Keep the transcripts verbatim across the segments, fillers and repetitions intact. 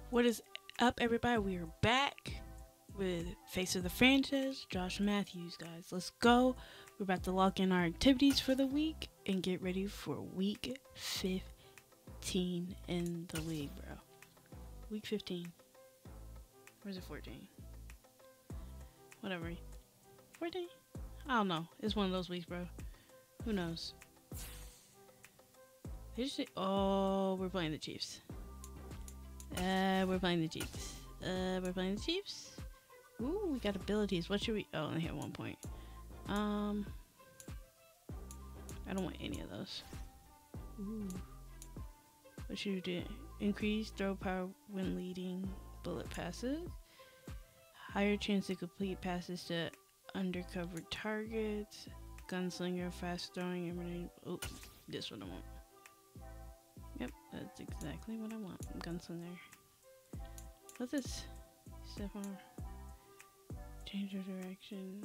What is up, everybody? We are back with Face of the Franchise, Josh Matthews, guys. Let's go. We're about to lock in our activities for the week and get ready for week fifteen in the league, bro. Week fifteen. Or is it fourteen? Whatever. fourteen? I don't know. It's one of those weeks, bro. Who knows? They just, oh, we're playing the Chiefs. Uh, we're playing the Chiefs. Uh, we're playing the Chiefs. Ooh, we got abilities. What should we? Oh, only hit one point. Um, I don't want any of those. Ooh. What should we do? Increase throw power when leading bullet passes. Higher chance to complete passes to undercover targets. Gunslinger, fast throwing, and running. Oh, this one I want. Yep, that's exactly what I want. Gunslinger. What's this? Step on. Change your direction.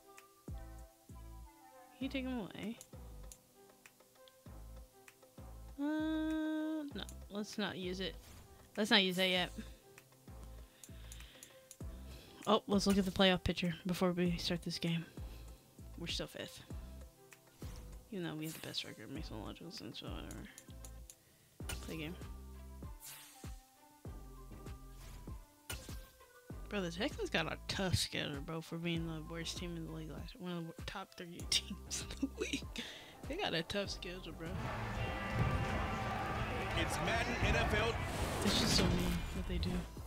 Can you take him away? Uh, no. Let's not use it. Let's not use that yet. Oh, let's look at the playoff picture before we start this game. We're still fifth. Even though we have the best record, makes no logical sense, so whatever. Play game. Bro, the Texans got a tough schedule, bro, for being the worst team in the league last year. One of the top thirty teams in the league. They got a tough schedule, bro. It's Madden N F L. It's just so mean what they do.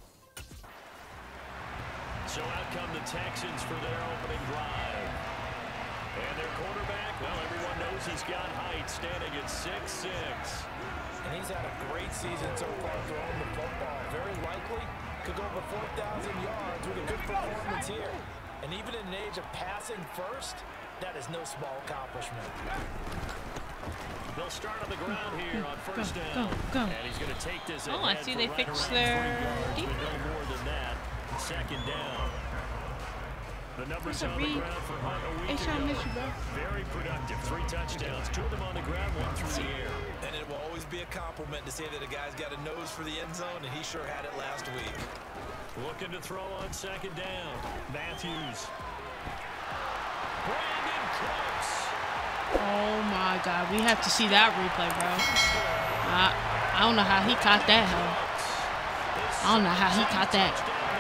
So out come the Texans for their opening drive. And their quarterback, well, everyone knows he's got height, standing at six six. And he's had a great season so far throwing the football. Very likely could go over four thousand yards with a good performance here. And even in an age of passing first, that is no small accomplishment. They'll start on the ground here on first go, down. Go, go. And he's going to take this Oh, I ahead see for they right fixed around their three yards, defense. but no more than that. Second down. The numbers What's a on the read? ground for Hunt a week Hey, Sean, ago. miss you, bro. Very productive. Three touchdowns. Two of them on the ground, one through the air. And it will always be a compliment to say that a guy's got a nose for the end zone, and he sure had it last week. Looking to throw on second down. Matthews. Brandon Cooks. Oh my god, we have to see that replay, bro. I, I don't know how he caught that, hell. I don't know how he caught that.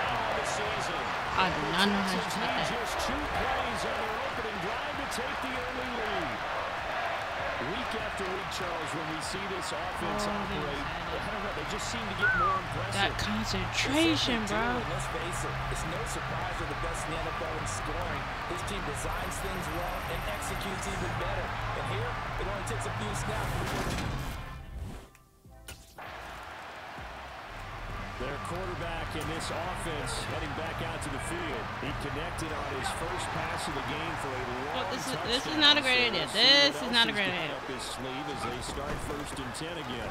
I do not know how he caught that. Just two plays on their opening drive to take the early lead. Week after week, Charles, when we see this offense Oh, operate, I don't know, they just seem to get more impressive. That concentration, bro. And let's face it, it's no surprise they're the best in the N F L in scoring. This team designs things well and executes even better. And here, it only takes a few snaps. Their quarterback in this offense heading back out to the field. He connected on his first pass of the game for a long Well, this is touchdown. this is not a great idea. So we'll see This what is not a else great he's idea. got up his sleeve as they start first and ten again.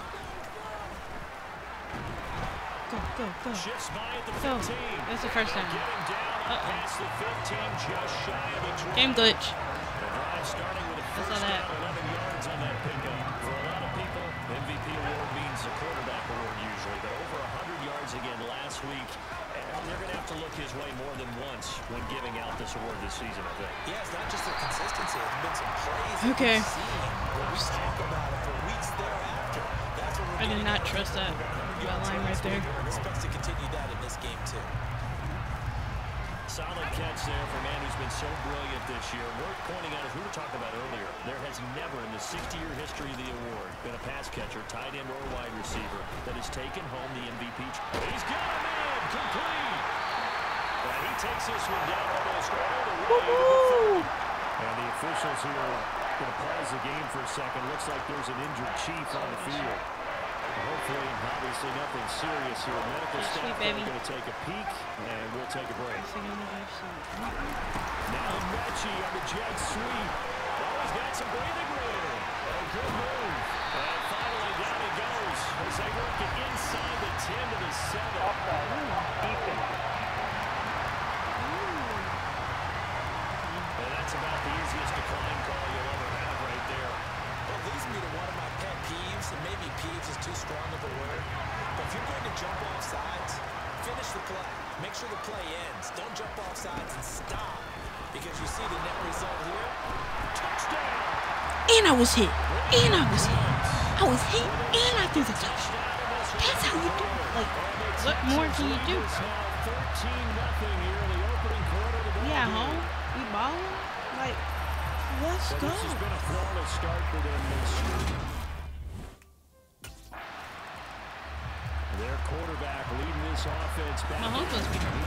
Go, go, go. Shifts by at the Go. fifteen. That's the first They'll down. get him down Uh-oh. past the fifteen, just shy of the twenty. Game glitch. The drive starting with a I saw first that. down, eleven yards on that pickup. For a lot of people, M V P award means a quarterback award usually, but over one hundred yards again last week. And they're going to have to look his way more than once when giving out this award this season, I think. Yeah, it's not just the consistency. There's been some plays that Okay. we've seen where we talk about it for weeks thereafter. That's what we're I did getting not at. trust that that line right there. And expects to continue that in this game, too. Solid catch there for a man who's been so brilliant this year. Worth pointing out, as we were talking about earlier, there has never in the sixty-year history of the award been a pass catcher, tight end, or a wide receiver that has taken home the M V P. He's got him in, complete. And he takes this one down almost all the way to the thirty. And the officials here are going to pause the game for a second. Looks like there's an injured Chief on the field. Hopefully, obviously nothing serious here. Medical Sweet staff are baby. going to take a peek, and we'll take a break. Now Mechie on the jet sweep. Oh, he's got some breathing room. Oh, good move. And finally, down he goes as they work it inside the ten to the seven. And that's about the easiest decline call you'll ever have right there. Well, it leads me to one of my pet peeves, and maybe peeves is too strong of a word, but if you're going to jump off sides, finish the play. Make sure the play ends. Don't jump off sides and stop. Because you see the net result here. Touchdown! And I was hit. And I was hit. I was hit and I threw the touchdown. That's how you do it. Like, what more can you do? Yeah, home. We balling. Like, let's go. This has been a flawless start for them this year. Their quarterback leading this offense back. My home must be hurt.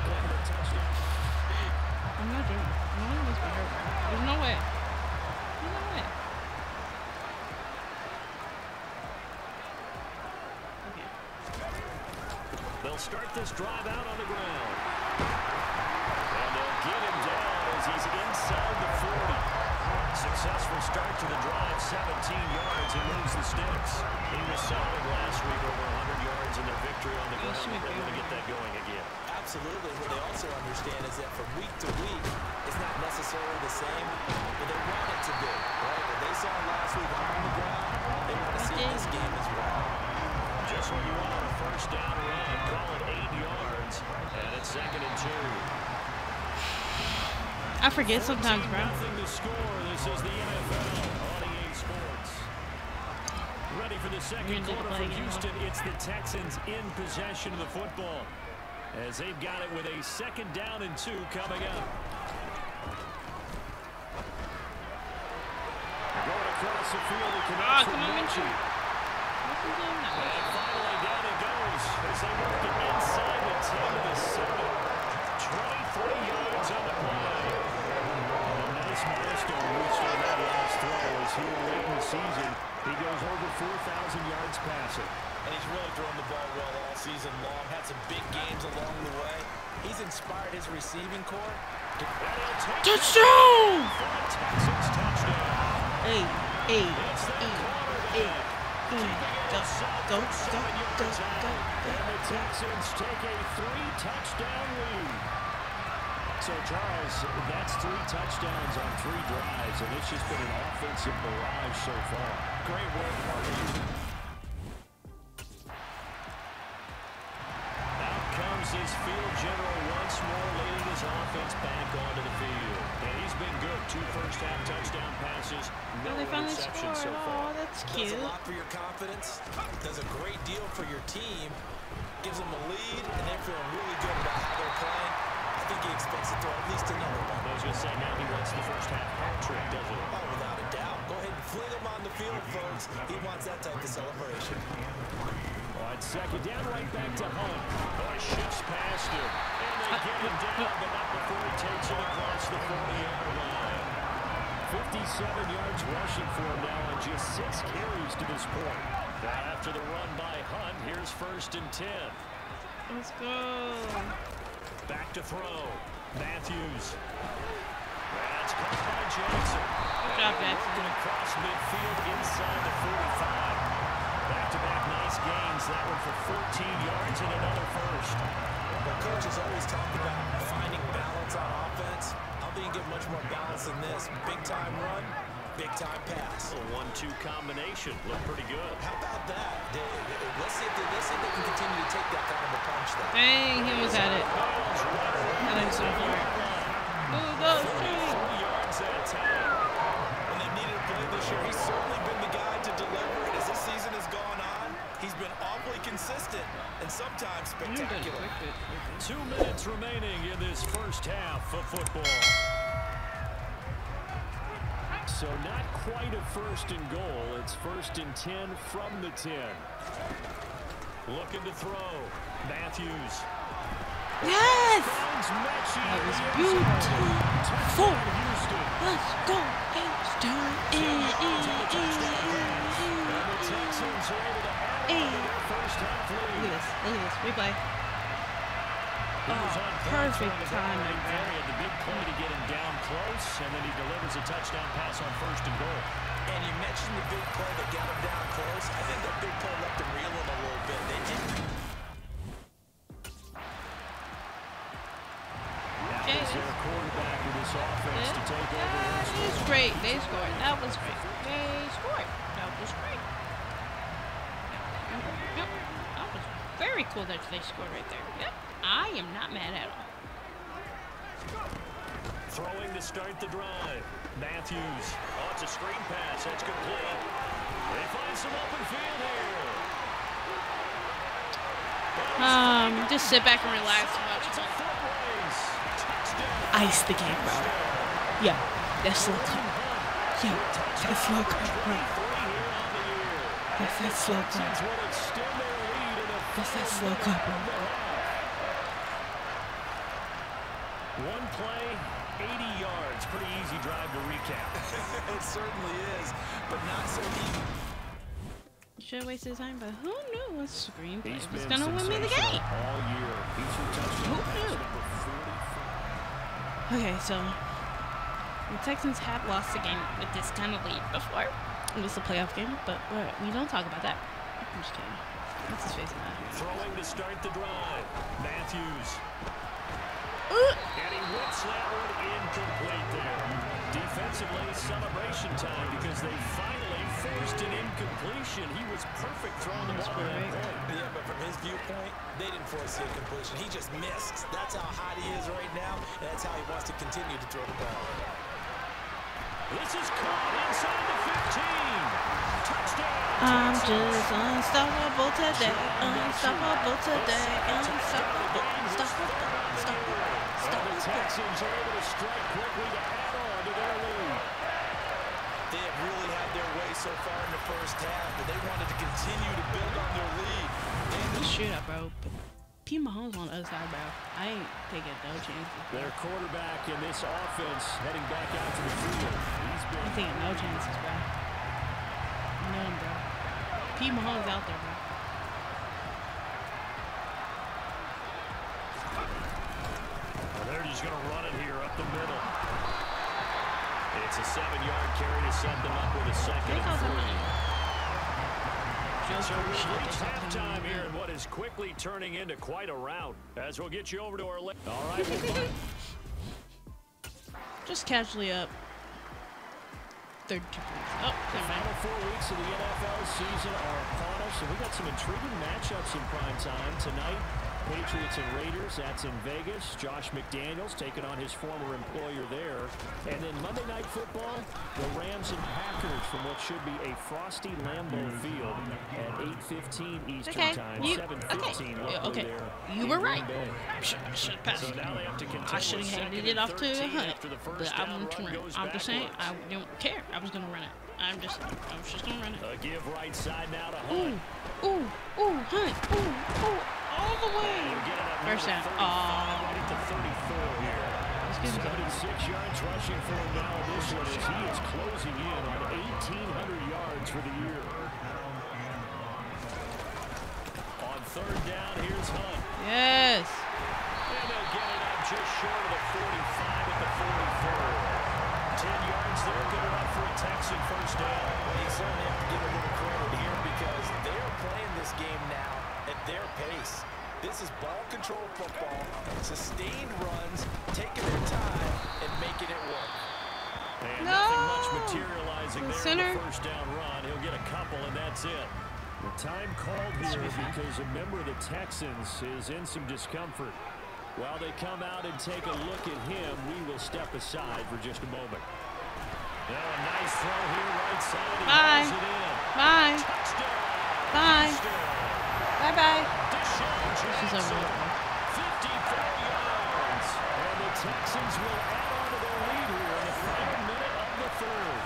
I'm not doing it. My home must be hurt. There's no way. There's no way. Okay. They'll start this drive out on the ground. And they'll get him down as he's inside the forty. Successful start to the drive, seventeen yards, and moves the sticks. He was solid last week, over one hundred yards in their victory on the ground. They're going to get that going again. Absolutely. What they also understand is that from week to week, it's not necessarily the same, but they want it to be. Right? What they saw last week on the ground, they want to see this game as well. Just what you want on a first down run. Call it eight yards, and it's second and two. I forget sometimes, bro. Nothing to score. This is the N F L on E A Sports. Ready for the second quarter for Houston. It's the Texans in possession of the football, as they've got it with a second down and two coming up. Going across the field, he connects with Mitchell. And finally down it goes as they work it inside the ten to the seven. twenty-three yards on the play. A nice milestone reached on that last throw as here late in the season, he goes over four thousand yards passing. And he's really thrown the ball well all season long. Had some big games along the way. He's inspired his receiving core. Touchdown! Texans touchdown. Hey, hey, hey, hey. Go, go, go, go, go, go. And the Texans take a three-touchdown lead. So, Charles, that's three touchdowns on three drives, and it's just been an offensive barrage so far. Great work, Marty. Out comes his field general once more, leading his offense back onto the field. And he's been good. Two first-half touchdown passes, no Oh, they finally interceptions so scored. far. Oh, that's cute. Does a lot for your confidence. Does a great deal for your team. Gives them a lead, and they're feeling really good about how they're playing. I think he expects to throw at least another one. I was going to say, now he wants the first half hat trick, doesn't he? Oh, without a doubt. Go ahead and fling him on the field, folks. He wants that type of celebration. On second down, right back to Hunt. Oh, he shifts past him. And they get him down, but not before he takes it across the forty-yard line. fifty-seven yards rushing for him now on just six carries to this point. Now after the run by Hunt, here's first and ten. Let's go. Back to throw. Matthews. That's caught by Jackson. Good job, Jackson. Working across midfield inside the forty-five. Back-to-back nice gains. That one for fourteen yards and another first. Well, coach has always talked about finding balance on offense. I don't think you get much more balance than this. Big-time run, big-time pass. A one two combination. Looked pretty good. How about that? They, let's, see if they, let's see if they can continue to take that kind of a punch there. Dang, he almost had it. I think so for it. Ooh, go, forty-four yards that time. When they needed a play this year, he's certainly been the guy to deliver. And as this season has gone on, he's been awfully consistent and sometimes spectacular. Two minutes remaining in this first half of football. So not quite a first and goal. It's first and ten from the ten. Looking to throw. Matthews. Yes! Finds Mechie. That was beautiful. Let's go, Houston. Eh, eh, And the Texans are able to add eh, on eh. to their first half Look at lead. this. Look at this. Replay. He was on point perfect on the timing, right bro. there. He had the big play to get him down close, and then he delivers a touchdown pass on first and goal. And you mentioned the big play that got him down close. I think that big play left him reeling a little bit. They didn't. That was their quarterback with this offense to take over. Yeah, it's great. They scored. That was great. They scored. That was great. Yep, that was Very cool that they scored right there. Yep. I am not mad at all. Throwing to start the drive. Matthews. Oh, it's a screen pass. That's complete. They find some open field here. Um, just sit back and relax and watch it. Ice the game, bro. Yeah, that's slow cut. Yeah, that's slow cut, bro. That's that slow cut. That's that slow cut, bro. One play, eighty yards. Pretty easy drive to recap. It certainly is, but not so easy. Should have wasted time, but who knew a screen play He's was been gonna win me the game? all year. He's Who knew? Okay, so the Texans have lost a game with this kind of lead before. It was a playoff game, but we're, we don't talk about that. I'm just kidding. What's his face in that? Throwing to start the drive. Matthews. Uh, And he whips that one incomplete there. Defensively, celebration time because they finally forced an incompletion. He was perfect throwing the ball that point. Yeah, but from his viewpoint, they didn't force the incompletion. He just missed. That's how hot he is right now, and that's how he wants to continue to throw the ball. This is caught inside the fifteen. Touchdown. I'm just unstoppable today. Unstoppable today. Unstoppable. Unstoppable. Unstoppable. The Texans are able to strike quickly to add on to their lead. They have really had their way so far in the first half, but they wanted to continue to build on their lead. Good shootout, bro. But P. Mahomes on the other side, bro. I ain't taking no chances. Their quarterback in this offense heading back out to the field. He's been I'm taking no chances, bro. None, bro. P. Mahomes out there, bro. They're just going to run it here up the middle. It's a seven-yard carry to set them up with a second and three. So we've reached halftime here in what is quickly turning into quite a rout. As we'll get you over to our left. All right, we'll Just casually up. thirty-two points. Oh, The never final mind. four weeks of the N F L season are upon us, and we got some intriguing matchups in prime time tonight. Patriots and Raiders, that's in Vegas. Josh McDaniels taking on his former employer there. And then Monday Night Football, the Rams and Packers from what should be a frosty Lambeau Field at eight fifteen Eastern Okay, Time, you- seven fifteen okay, locally okay. there. You in were Green right. Bay. I should have passed So it. now they have to contend I should with have handed second it off to and thirteen Hunt. after the first But down I'm, run to goes I'm just saying, I backwards. don't care. I was going to run it. I'm just, I was just going to run it. A give right side now to Ooh, Hunt. ooh, ooh, Hunt, ooh, ooh, all the way. We'll get it up First near down. the Aw. thirty-five, right at the thirty-four here. Excuse me. seventy-six yards rushing for him now. This one as he is closing in on eighteen hundred yards for the year. On third down, here's Hunt. Yes. And they'll get it up just short of the forty-five at the forty-four. ten yards there, good enough for a Texan first down. Well, you certainly have to give a little credit here because they're playing this game now at their pace. This is ball control football, sustained runs, taking their time, and making it work. And No! nothing much materializing The there center. on the first down run. He'll get a couple, and that's it. The time called here because a member of the Texans is in some discomfort. While they come out and take a look at him, we will step aside for just a moment. Now a nice throw here right side. He Bye. hauls it in. Bye. Touchdown. Bye. Touchdown. Bye-bye. Deshaun This is Jackson, over. fifty-four yards. And the Texans will add on to their lead here in the final minute of the third.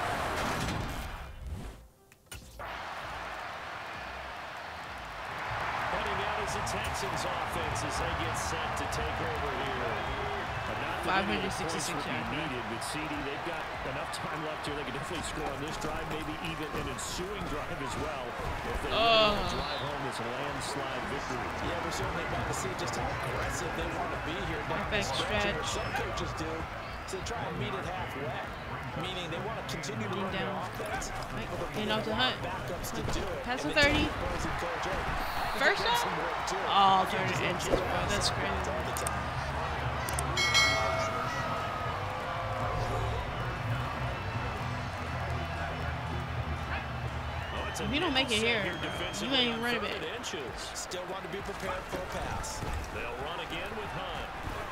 Heading out is the Texans offense as they get set to take over here. But not that any of the points five hundred sixty-six would be yards. needed with C D. They've got enough time left here. They can definitely score on this drive, maybe even an ensuing drive as well if they Oh. really want to drive home this landslide victory. Yeah, we're certainly about to see just how aggressive they want to be here down the Perfect stretch. here. stretch. Some coaches do to try and meet it halfway, meaning they want to continue to run their down. offense. Right. but Hand they off to have Hunt. backups to do it. Pass And to they tell thirty. the opposing coach, hey, I First can put down? some work to it. Oh, You can't thirty just let inches, it bro. pass That's all crazy. the time. Oh, it's It's a If you don't make it here, here you ain't even running back. inches. Still want to be prepared for a pass. They'll run again with Hunt.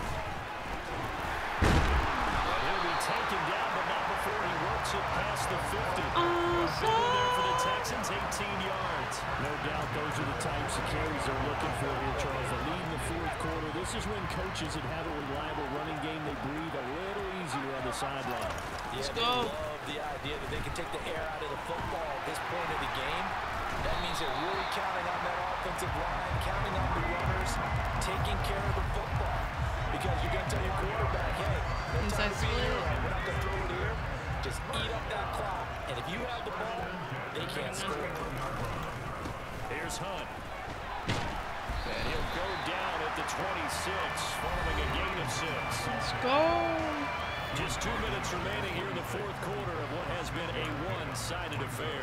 And he'll be taken down, but not before he works it past the fifty. Awesome. There for the Texans, eighteen yards. No doubt those are the types of carries they're looking for here, Charles. The lead in the fourth quarter. This is when coaches that have a reliable running game, they breathe a little easier on the sideline. Yeah, Let's they go. love the idea that they can take the air out of the football at this point of the game. That means they're really counting on that offensive line, counting on the runners, taking care of the football. Because you're going to tell your quarterback, hey, no time Inside to be split. here, right? We're not going to throw it here. Just eat up that clock. And if you have the ball, they can't score. Here's Hunt. And he'll go down at the twenty-six, forming a gain of six. Let's go. Just two minutes remaining here in the fourth quarter of what has been a one-sided affair.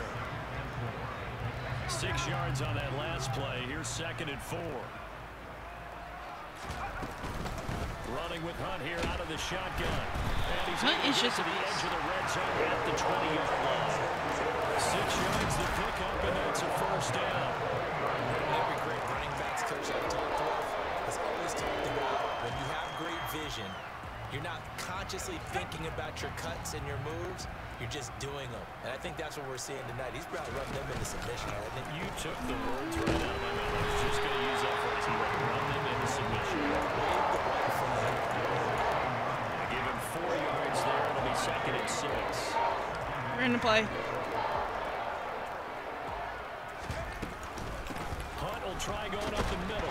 Six yards on that last play. Here's second and four. Running with Hunt here out of the shotgun. And he's Hunt able is to get just to the edge of the red zone at the twenty-yard line. Six yards to pick up, and that's a first down. Every great running backs coach I've talked with has always talked about when you have great vision, you're not consciously thinking about your cuts and your moves. You're just doing them. And I think that's what we're seeing tonight. He's about to run them into submission. I think You took the words right out of my mouth. I was just going to use that phrase. He will run them into submission. I give him four yards there. It'll be second and six. We're in the play. Hunt will try going up the middle.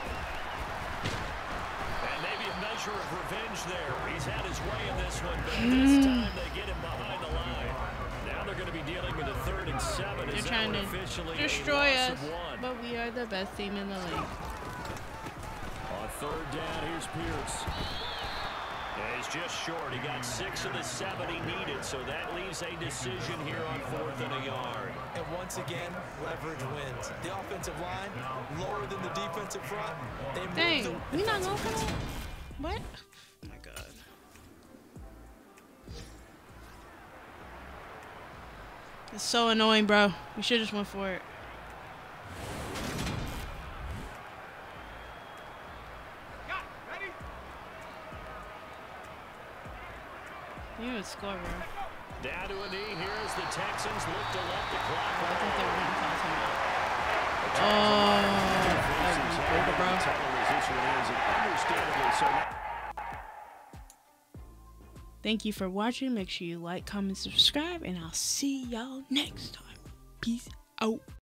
And maybe a measure of revenge there. He's had his way in this one, but this time they get him behind the line. Now they're going to be dealing with a third and seven. They're Is that trying one to officially destroy a loss us, of one? but we are the best team in the league. On third down, here's Pierce. Yeah, he's just short. He got six of the seven he needed, so that leaves a decision here on fourth and a yard. And once again, leverage wins. The offensive line, lower than the defensive front. They move Dang, the we not defensive going for ends. that? What? Oh my god. It's so annoying, bro. We should just went for it. You would score, bro. Down to a knee here as the Texans look to let the clock I think they roll. were going to call him out. Oh, that was over, bro. Thank you for watching. Make sure you like, comment, subscribe, and I'll see y'all next time. Peace out.